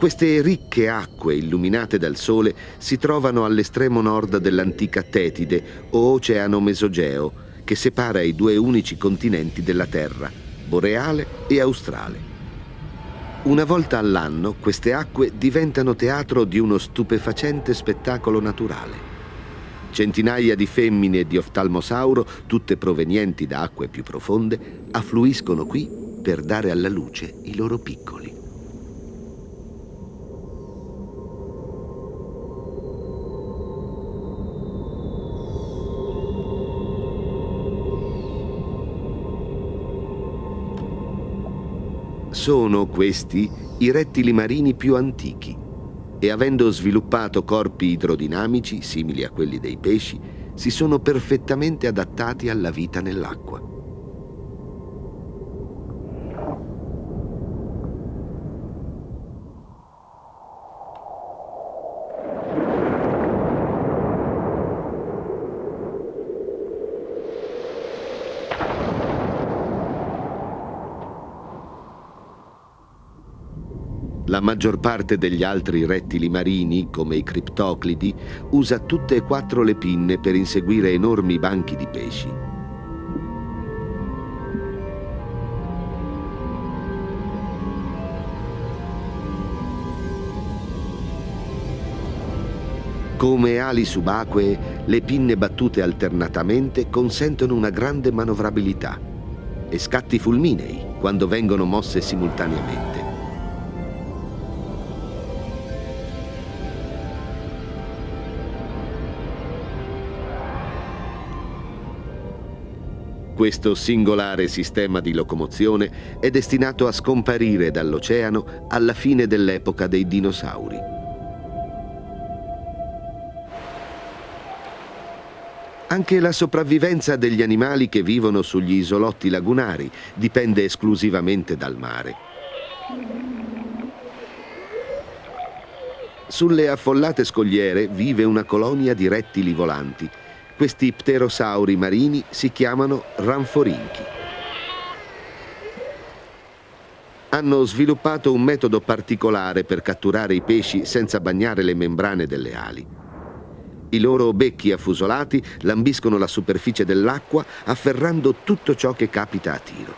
Queste ricche acque illuminate dal sole si trovano all'estremo nord dell'antica Tetide o Oceano Mesogeo, che separa i due unici continenti della Terra, boreale e australe. Una volta all'anno queste acque diventano teatro di uno stupefacente spettacolo naturale. Centinaia di femmine di oftalmosauro, tutte provenienti da acque più profonde, affluiscono qui per dare alla luce i loro piccoli. Sono questi i rettili marini più antichi e, avendo sviluppato corpi idrodinamici simili a quelli dei pesci, si sono perfettamente adattati alla vita nell'acqua. La maggior parte degli altri rettili marini, come i criptoclidi, usa tutte e quattro le pinne per inseguire enormi banchi di pesci. Come ali subacquee, le pinne battute alternatamente consentono una grande manovrabilità e scatti fulminei quando vengono mosse simultaneamente. Questo singolare sistema di locomozione è destinato a scomparire dall'oceano alla fine dell'epoca dei dinosauri. Anche la sopravvivenza degli animali che vivono sugli isolotti lagunari dipende esclusivamente dal mare. Sulle affollate scogliere vive una colonia di rettili volanti. Questi pterosauri marini si chiamano ranforinchi. Hanno sviluppato un metodo particolare per catturare i pesci senza bagnare le membrane delle ali. I loro becchi affusolati lambiscono la superficie dell'acqua afferrando tutto ciò che capita a tiro.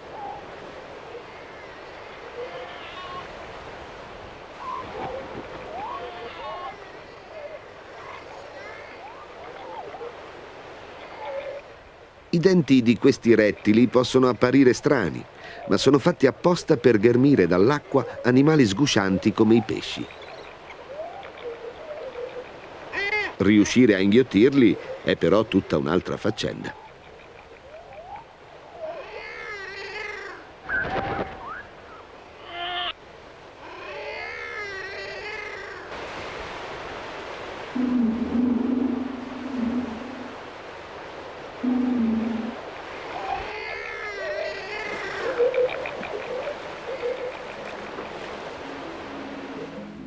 I denti di questi rettili possono apparire strani, ma sono fatti apposta per ghermire dall'acqua animali sguscianti come i pesci. Riuscire a inghiottirli è però tutta un'altra faccenda.